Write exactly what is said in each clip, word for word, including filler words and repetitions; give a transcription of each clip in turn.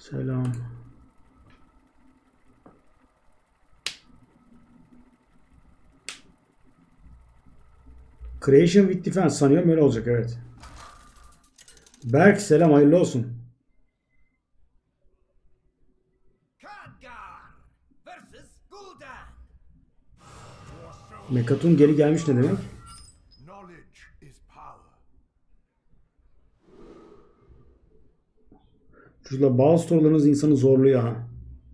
Selam. Creation with Defense sanıyorum öyle olacak, evet. Berk selam, hayırlı olsun. Mekatun geri gelmiş ne demek? Çocuklar bazı sorularınız insanı zorluyor ha.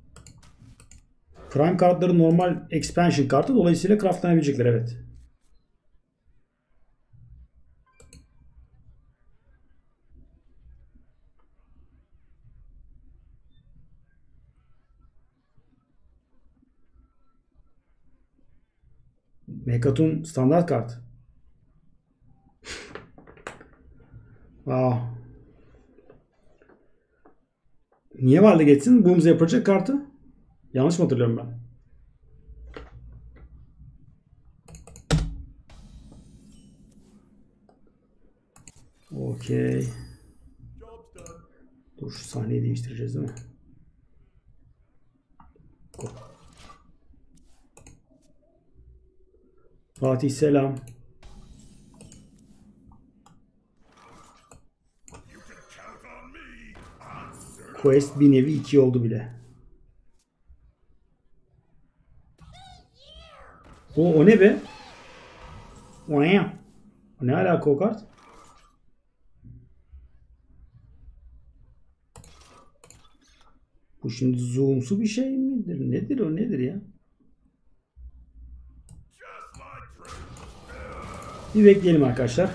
Prime kartları normal expansion kartı, dolayısıyla craftlanabilecekler, evet. Mekatun standart kart. Wow. Niye valide geçsin? Booms'a yapacak kartı. Yanlış mı hatırlıyorum ben? Okey. Dur, şu sahneyi değiştireceğiz değil mi? Go. Fatih selam. Quest bir nevi iki oldu bile. O, o ne be? O ne? O ne alaka o kart? Bu şimdi zoomsu bir şey midir? Nedir o, nedir ya? Bir bekleyelim arkadaşlar.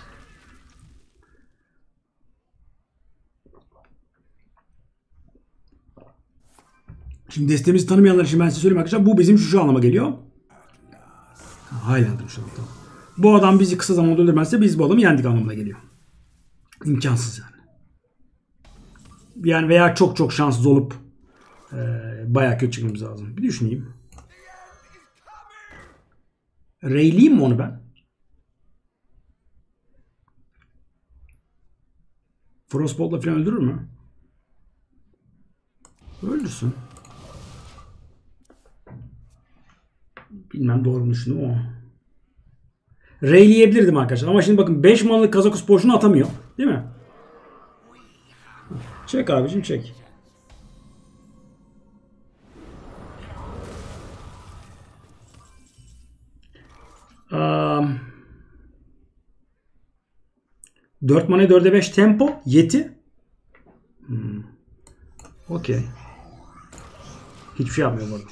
Şimdi destemizi tanımayanlar için ben size söyleyeyim arkadaşlar. Bu bizim şu, şu anlama geliyor. Highlander şu an. Bu adam bizi kısa zamanda öldürmezse biz bu adamı yendik anlamına geliyor. İmkansız yani. Yani veya çok çok şanssız olup e, bayağı kötü çıkmamız lazım. Bir düşüneyim. Rayleyeyim mi onu ben? Frostbolt'la falan öldürür mü? Öldürsün. Bilmem doğru mu düşündüm ama. Rayleyebilirdim arkadaşlar. Ama şimdi bakın beş manalık Kazakus boşuna atamıyor. Değil mi? Çek abicim, çek. Um, dört mana dörde beş tempo. Yeti. Hmm. Okey. Hiçbir şey yapmıyor bu arada.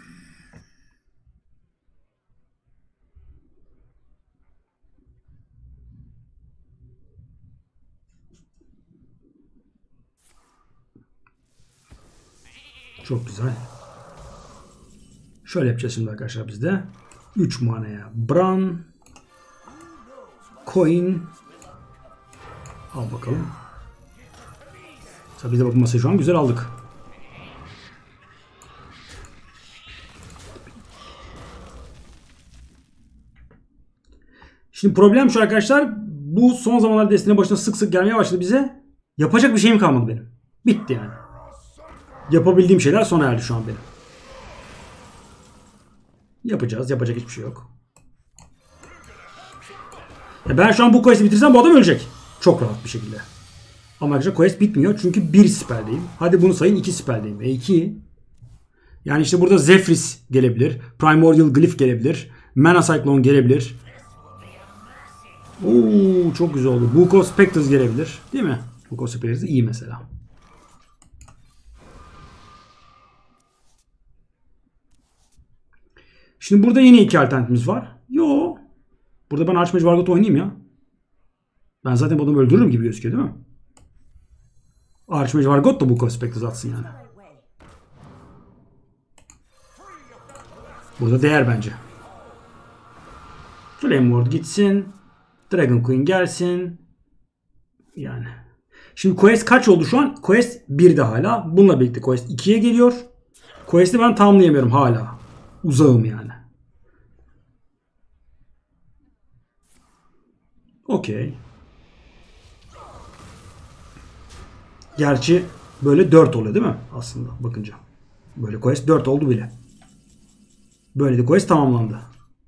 Çok güzel. Şöyle yapacağız şimdi arkadaşlar biz de. üç manaya Bran. Coin. Al bakalım. Tabii de bakın masayı şu an güzel aldık. Şimdi problem şu arkadaşlar. Bu son zamanlarda destine başına sık sık gelmeye başladı bize. Yapacak bir şeyim kalmadı benim. Bitti yani. Yapabildiğim şeyler sona erdi şu an benim. Yapacağız. Yapacak hiçbir şey yok. Ya ben şu an bu quest'i bitirsem bu adam ölecek. Çok rahat bir şekilde. Ama arkadaşlar quest bitmiyor. Çünkü bir speldeyim. Hadi bunu sayın, iki speldeyim. E iki. Yani işte burada Zephrys gelebilir. Primordial Glyph gelebilir. Mana Cyclone gelebilir. Oo, çok güzel oldu. Book of Spectres gelebilir. Değil mi? Book of Spectres iyi mesela. Şimdi burada yine iki alternatifimiz var. Yo. Burada ben Archmage Vargot oynayayım ya. Ben zaten bu adamı öldürürüm gibi gözüküyor değil mi? Archmage Vargot da Book of Spectres atsın yani. Burada değer bence. Flame Ward gitsin. Dragon Queen gelsin. Yani. Şimdi quest kaç oldu şu an? Quest birde hala. Bununla birlikte quest ikiye geliyor. Quest'i ben tamamlayamıyorum hala. Uzağım yani. Okey. Gerçi Böyle dört oluyor değil mi? Aslında bakınca. Böyle quest dört oldu bile. Böyle de quest tamamlandı.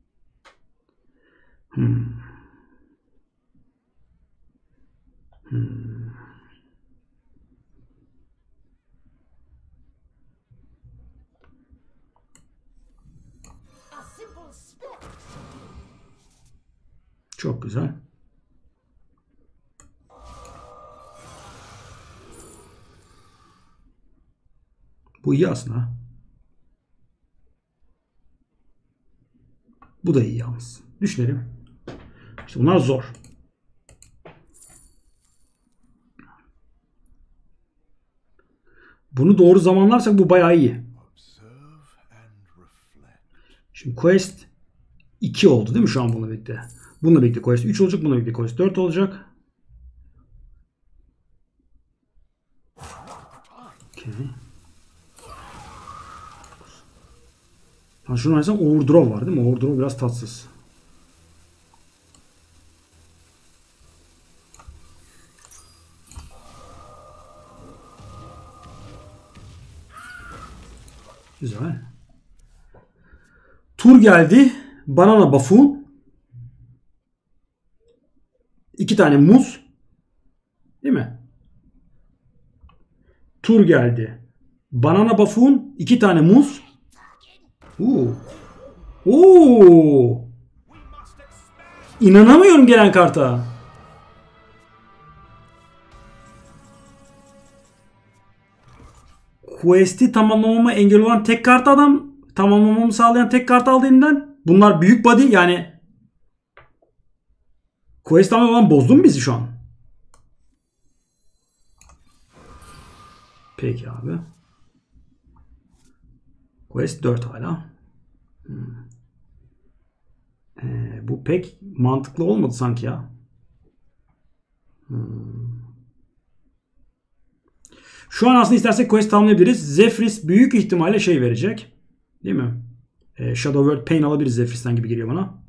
Hmm. Hmm. Çok güzel. Bu iyi aslında. Bu da iyi yalnız. Düşünelim. İşte bunlar zor. Bunu doğru zamanlarsak bu bayağı iyi. Şimdi quest iki oldu değil mi şu an bununla birlikte? Bununla birlikte quest üç olacak. Bununla birlikte quest dört olacak. Okay. Ha, şunu mesela overdrive var değil mi? Overdrive biraz tatsız. Güzel. Tur geldi. Banana buffoon. İki tane muz. Değil mi? Tur geldi. Banana buffoon. İki tane muz. Oo. Oo. İnanamıyorum gelen karta. Quest'i tamamlamama engel olan tek kart adam. Tamamlamamı sağlayan tek kart aldı elimden. Bunlar büyük body yani. Quest tamamen bozdun mu bizi şu an? Peki abi. Quest dört hala. Hmm. Ee, bu pek mantıklı olmadı sanki ya. Hmm. Şu an aslında istersek quest tamamlayabiliriz. Zephrys büyük ihtimalle şey verecek. Değil mi? Ee, Shadow World Pain alabiliriz Zephyrys'ten gibi geliyor bana.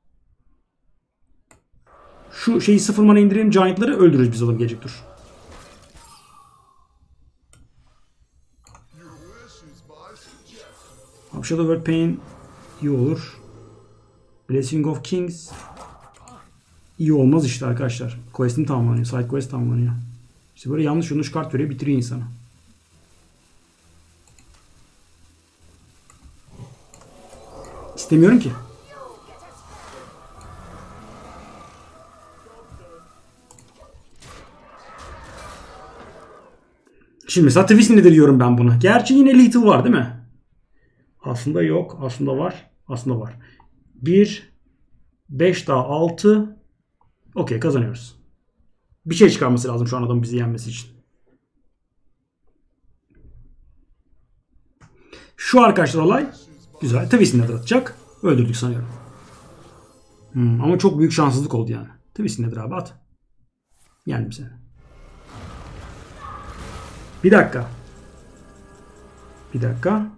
Şu şeyi sıfır mana indirelim. Giant'ları öldürürüz biz oğlum gelecek tur. Shadow World Pain iyi olur. Blessing of Kings iyi olmaz işte arkadaşlar. Quest'im tamamlanıyor. Side quest tamamlanıyor. İşte böyle yanlış yanlış kart veriyor. Bitiriyor insanı. İstemiyorum ki. Şimdi mesela twist nedir diyorum ben buna. Gerçi yine lethal var değil mi? Aslında yok. Aslında var. Aslında var. bir, beş daha altı. Okey kazanıyoruz. Bir şey çıkarması lazım şu an adamın bizi yenmesi için. Şu arkadaşlar olay güzel. Twist nedir atacak. Öldürdük sanıyorum. Hmm, ama çok büyük şanssızlık oldu yani. Twist nedir abi at. Yendim seni. Bir dakika. Bir dakika.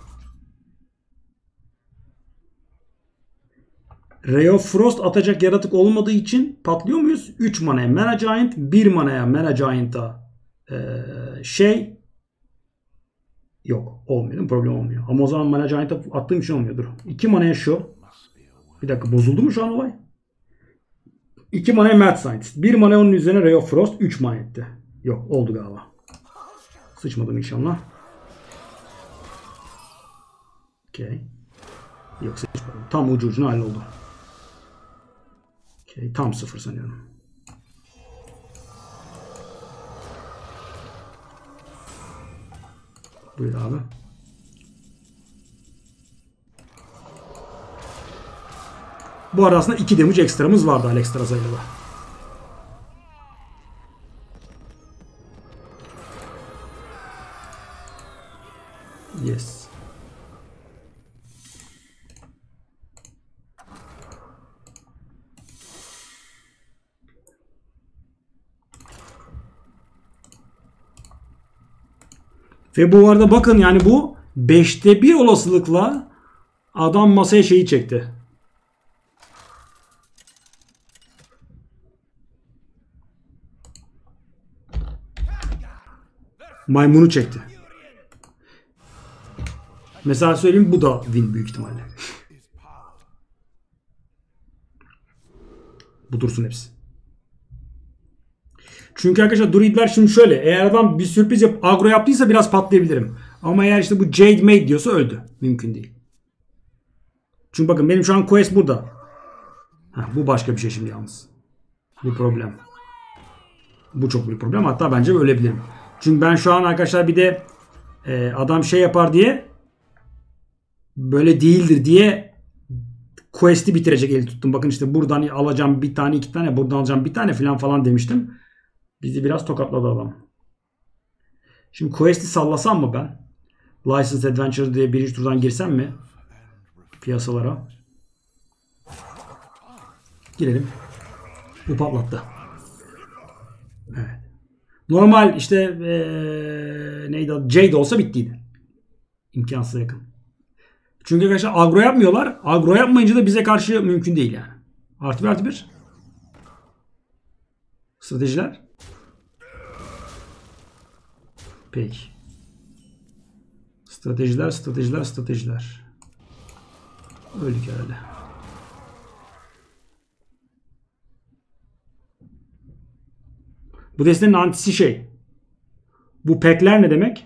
Ray of Frost atacak yaratık olmadığı için patlıyor muyuz? üç manaya Mana Giant, bir manaya Mana Giant'a ee, şey yok. Olmuyor. Problem olmuyor. Ama o zaman Mana Giant'a attığım için olmuyordur. iki manaya şu. Bir dakika bozuldu mu şu an olay? iki manaya Mad Scientist. bir manaya onun üzerine Ray of Frost. üç mana etti. Yok oldu galiba. Sıçmadım inşallah. Okey. Yok sıçmadım. Tam ucu ucuna halloldu. Okey. Tam sıfır sanıyorum. Buyur abi. Bu arada aslında iki damage ekstramız vardı Alexstras'a sayılı. Yes. Ve bu arada bakın yani bu beşte bir olasılıkla adam masaya şeyi çekti. Maymunu çekti. Mesela söyleyeyim, bu da win büyük ihtimalle. Bu dursun hepsi. Çünkü arkadaşlar druidler şimdi şöyle. Eğer adam bir sürpriz yapıp agro yaptıysa biraz patlayabilirim. Ama eğer işte bu Jade Maid diyorsa öldü. Mümkün değil. Çünkü bakın benim şu an quest burada. Heh, bu başka bir şey şimdi yalnız. Bu problem. Bu çok büyük problem. Hatta bence ölebilirim. Çünkü ben şu an arkadaşlar bir de e, adam şey yapar diye böyle değildir diye quest'i bitirecek eli tuttum. Bakın işte buradan alacağım bir tane iki tane, buradan alacağım bir tane falan falan demiştim. Bizi biraz tokatladı adam. Şimdi quest'i sallasam mı ben? Licensed Adventure diye birinci turdan girsem mi? Piyasalara. Girelim. Bu patlattı. Evet. Normal işte ee, neydi adı? Jade olsa bittiydi. İmkansıza yakın. Çünkü arkadaşlar agro yapmıyorlar. Agro yapmayınca da bize karşı mümkün değil yani. Artı bir artı bir. Stratejiler. Peki. Stratejiler, stratejiler, stratejiler. Öldük herhalde. Bu destenin antisi şey. Bu pekler ne demek?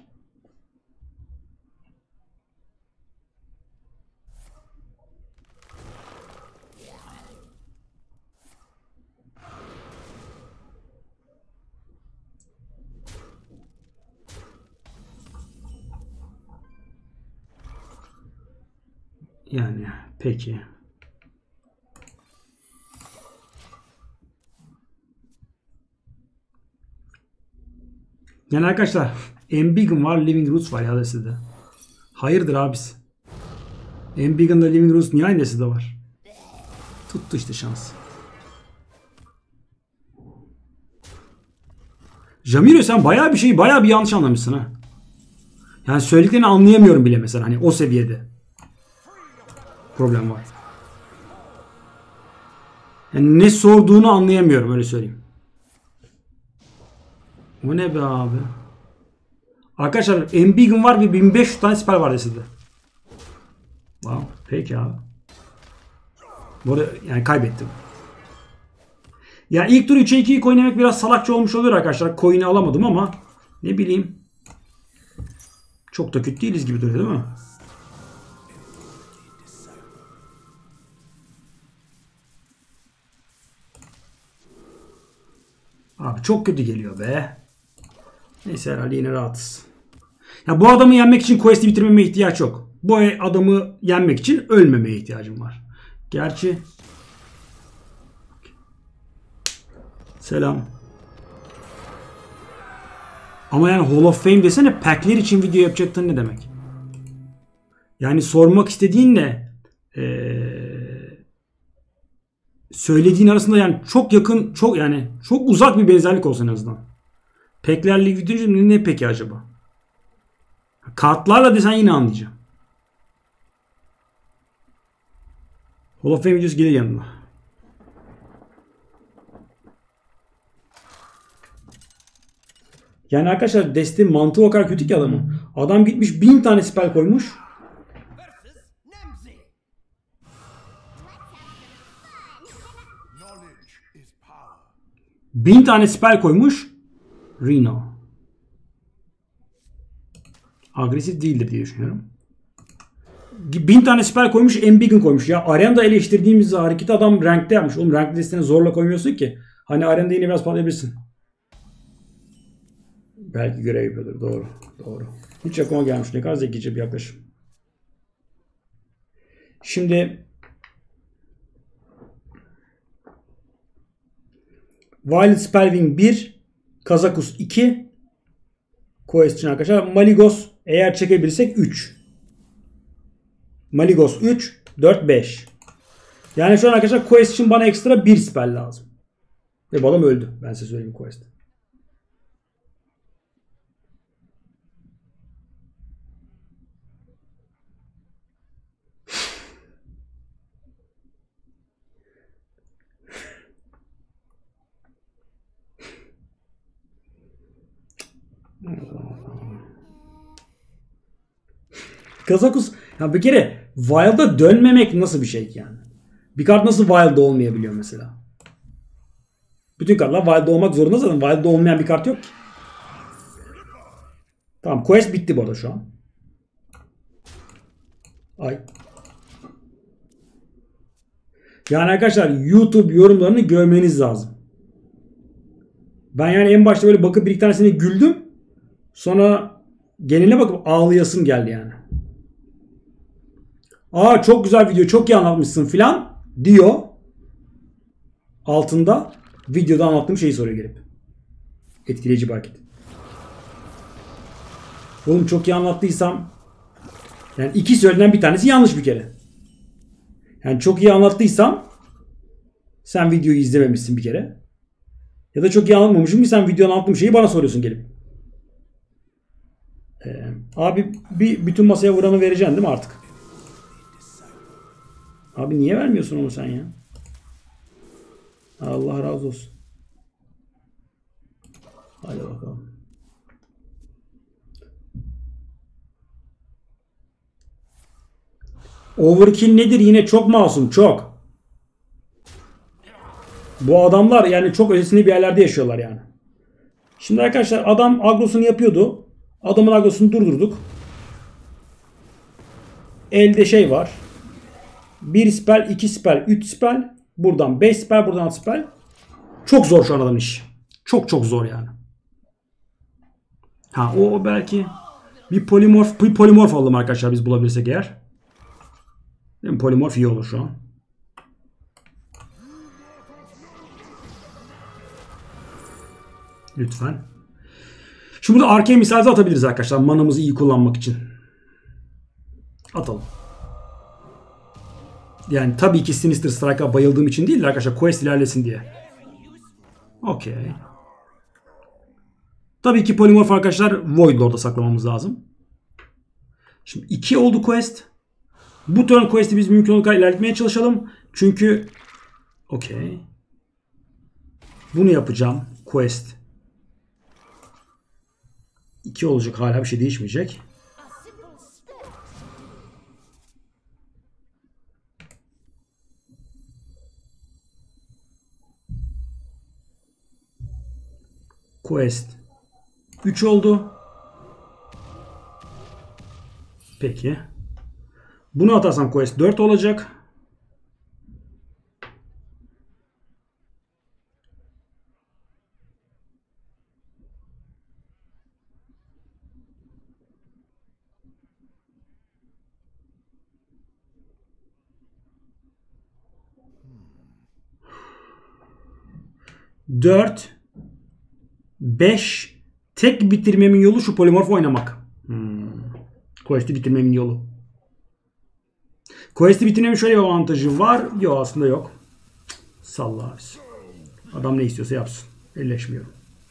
Yani peki. Yani arkadaşlar Embiggen var, Living Roots var ya destede. Hayırdır abisi? Embiggen'da Living Roots niye aynı destede var? Tuttu işte şans. Jamiro sen bayağı bir şeyi bayağı bir yanlış anlamışsın ha. Yani söylediklerini anlayamıyorum bile mesela hani o seviyede. Problem var. Yani ne sorduğunu anlayamıyorum öyle söyleyeyim. O ne be abi? Arkadaşlar Embiggen var ve bin beş yüz tane spell var desede. Wow, peki abi. Bu arada yani kaybettim. Ya ilk tur üçe ikiyi coinlemek biraz salakça olmuş oluyor arkadaşlar. Coin'i alamadım ama ne bileyim. Çok da kötü değiliz gibi duruyor değil mi? Abi çok kötü geliyor be. Neyse herhalde yine rahatız. Ya bu adamı yenmek için quest'i bitirmeme ihtiyaç yok. Bu adamı yenmek için ölmemeye ihtiyacım var. Gerçi selam. Ama yani Hall of Fame desene, pack'ler için video yapacaktın ne demek? Yani sormak istediğin ne? Ee, söylediğin arasında yani çok yakın, çok yani çok uzak bir benzerlik olsa en azından. Pack'lerle video ne, ne peki acaba? Kartlarla desen yine anlayacağım. Hall of Fame videosu gelir yanına. Yani arkadaşlar desteğin mantığı o kadar kötü ki adamın. Adam gitmiş bin tane spell koymuş. Bin tane spell koymuş. Reno. Agresif değildir diye düşünüyorum. Bin tane spell koymuş, Embiggen koymuş. Ya arenada eleştirdiğimiz hareketi adam rankte yapmış. Oğlum ranked listeni zorla koymuyorsun ki. Hani arenada yine biraz patlayabilirsin. Belki görev yapıyordur. Doğru. Doğru. Hiç aklıma gelmiş. Ne kadar zekice bir yaklaşım. Şimdi Violet Spellwing bir, Kazakus iki, Quest arkadaşlar. Maligos eğer çekebilirsek üç. Maligos üç, dört, beş. Yani şu an arkadaşlar Quest için bana ekstra bir spell lazım. Ve bu adam öldü. Ben size söyleyeyim Quest. Kazakus ya bir kere Wild'a dönmemek nasıl bir şey yani? Bir kart nasıl Wild'da olmayabiliyor mesela? Bütün kartlar Wild'da olmak zorunda zaten. Wild'da olmayan bir kart yok ki. Tamam, quest bitti bu arada şu an. Ay. Yani arkadaşlar YouTube yorumlarını görmeniz lazım. Ben yani en başta böyle bakıp bir iki tanesine güldüm. Sonra geneline bakıp ağlayasım geldi yani. Aa çok güzel video, çok iyi anlatmışsın filan diyor. Altında videoda anlattığım şeyi soruyor gelip. Etkileyici bir hareket. Oğlum çok iyi anlattıysam yani iki söylenen bir tanesi yanlış bir kere. Yani çok iyi anlattıysam sen videoyu izlememişsin bir kere. Ya da çok iyi anlatmamışım ki sen videonun anlattığım şeyi bana soruyorsun gelip. Ee, abi bir bütün masaya vuranı vereceksin değil mi artık? Abi niye vermiyorsun onu sen ya? Allah razı olsun. Hadi bakalım. Overkill nedir? Yine çok masum. Çok. Bu adamlar yani çok ötesinde bir yerlerde yaşıyorlar yani. Şimdi arkadaşlar adam agrosunu yapıyordu. Adamın agrosunu durdurduk. Elde şey var. bir spell, iki spell, üç spell. Buradan beş spell, buradan altı spell. Çok zor şu an adamın iş. Çok çok zor yani. Ha o belki bir polimorf, bir polimorf alalım arkadaşlar biz bulabilirsek eğer. Değil mi? Polimorf iyi olur şu an. Lütfen. Şimdi burada arkaya misal atabiliriz arkadaşlar. Manamızı iyi kullanmak için. Atalım. Yani tabii ki Sinister Strike'a bayıldığım için değil de arkadaşlar quest ilerlesin diye. Okey. Tabii ki Polymorph arkadaşlar Void Lord'a saklamamız lazım. Şimdi iki oldu quest. Bu turn quest'i biz mümkün olduğu kadar ilerletmeye çalışalım. Çünkü okey. Bunu yapacağım. Quest. iki olacak. Hala bir şey değişmeyecek. Quest üç oldu. Peki. Bunu atarsam quest dört olacak. dört beş tek bitirmemin yolu şu polimorf oynamak. Hmm. Quest'i bitirmemin yolu. Quest'i bitirmemin şöyle bir avantajı var. Yok aslında yok. Salla abisi. Adam ne istiyorsa yapsın. Elleşmiyorum.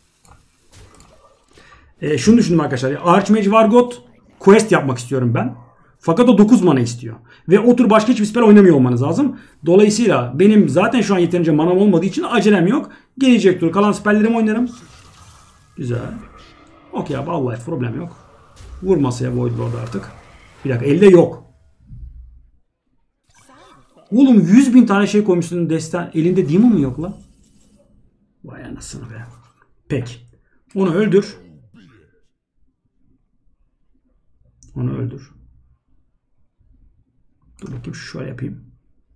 E, şunu düşündüm arkadaşlar. Archmage Vargot quest yapmak istiyorum ben. Fakat o dokuz mana istiyor. Ve o tur başka hiçbir spell oynamıyor olmanız lazım. Dolayısıyla benim zaten şu an yeterince manam olmadığı için acelem yok. Gelecek tur kalan spelllerimi oynarım. Güzel. Okey abi Allah problem yok. Vur masaya Void Lord artık. Bir dakika elde yok. Oğlum yüz bin tane şey koymuşsun destan. Elinde demon mu yok lan? Vay anasını be. Peki. Onu öldür. Onu öldür. Dur bakayım şöyle yapayım.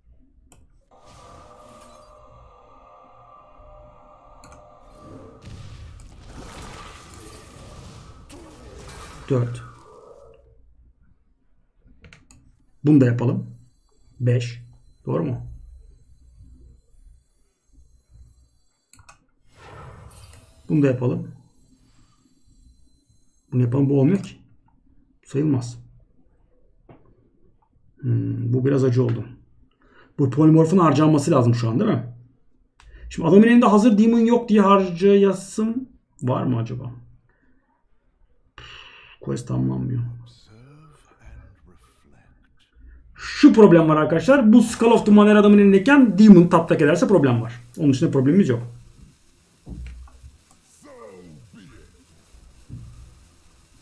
dört. Bunu da yapalım. beş. Doğru mu? Bunu da yapalım. Bunu yapalım. Bu olmuyor ki. Sayılmaz. Hmm, bu biraz acı oldu. Bu polimorfun harcanması lazım şu an değil mi? Şimdi adamın elinde hazır demon yok diye harcayasım var mı acaba? Quest tamamlanmıyor. Şu problem var arkadaşlar. Bu Skull of the Manor adamın elindeyken demon taptak ederse problem var. Onun dışında problemimiz yok.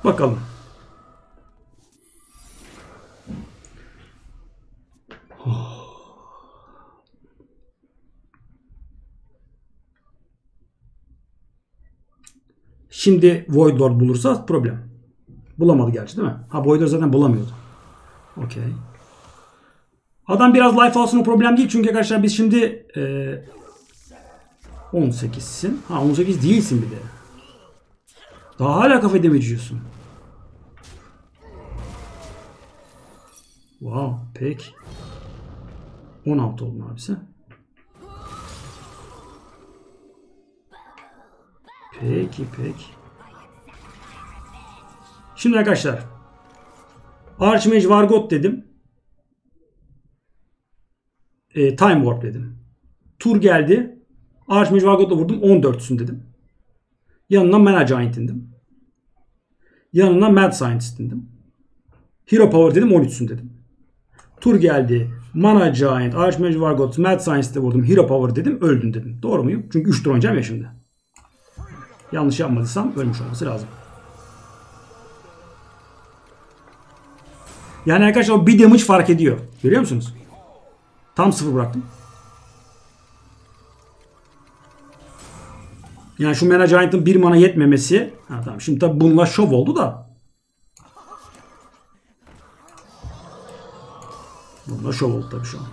Bakalım. Şimdi Void Lord bulursa problem. Bulamadı gerçi değil mi? Ha, Void Lord zaten bulamıyordu. Okey. Adam biraz life alsın, o problem değil. Çünkü arkadaşlar biz şimdi e, on sekizsin. Ha, on sekiz değilsin bir de. Daha hala kafa demeciyorsun. Wow, pek. on altı oldun abisi. Peki, peki. Şimdi arkadaşlar, Archmage Vargot dedim. E, Time Warp dedim. Tur geldi. Archmage Vargot'la vurdum. on dörtsün dedim. Yanına Mana Giant indim. Yanına Mad Scientist indim. Hero Power dedim. on üçsün dedim. Tur geldi. Mana Giant, Archmage Vargot, Mad Scientist'e vurdum. Hero Power dedim. Öldün dedim. Doğru muyum? Çünkü üç tur oynayacağım ya şimdi. Yanlış yapmadıysam ölmüş olması lazım. Yani arkadaşlar o bir damage fark ediyor. Görüyor musunuz? Tam sıfır bıraktım. Yani şu Mana Giant'ın bir mana yetmemesi. Ha, tamam. Şimdi tabi bununla şov oldu da. Bununla şov oldu tabi şu an.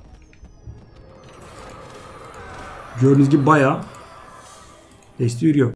Gördüğünüz gibi bayağı desteği yürüyor.